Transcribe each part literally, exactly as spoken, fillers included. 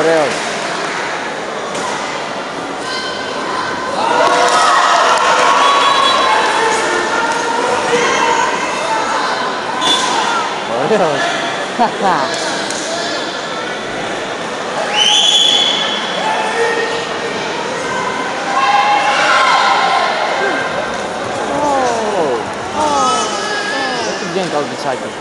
ωραίος. Ωραίος. Δεν βγαίνει καλό πιτσάκι.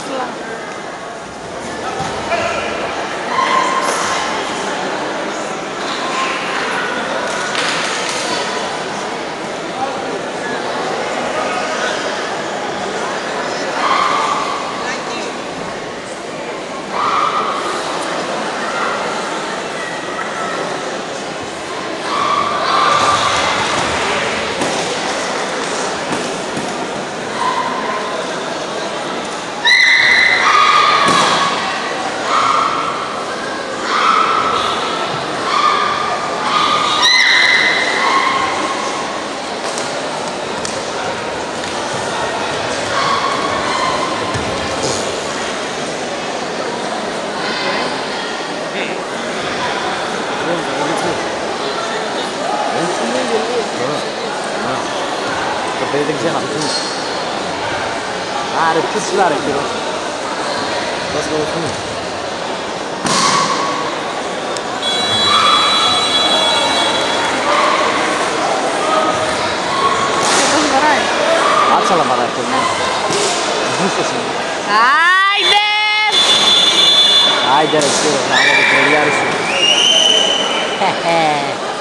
Το παιδί δεν ξέρει να πει. Άρε, πιο ψηλά ρε κύριος. Δώσε το δοχμή. Πώς βαράει. Άτσα να βαράει αυτό. Μπούστος είναι. Άιντε! Άιντε ρε κύριος, να είναι το τρελιάρι σου.